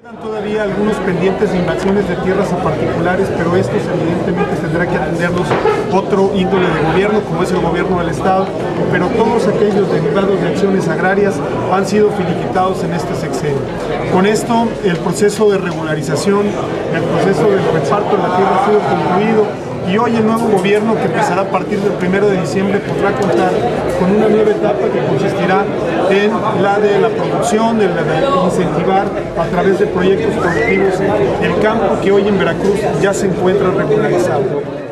Todavía algunos pendientes de invasiones de tierras a particulares, pero estos evidentemente tendrá que atenderlos otro índole de gobierno, como es el gobierno del Estado, pero todos aquellos derivados de acciones agrarias han sido finiquitados en este sexenio. Con esto, el proceso de regularización, el proceso del reparto de la tierra ha sido concluido. Y hoy el nuevo gobierno, que empezará a partir del 1 de diciembre, podrá contar con una nueva etapa que consistirá en la de la producción, en la de incentivar a través de proyectos productivos el campo que hoy en Veracruz ya se encuentra regularizado.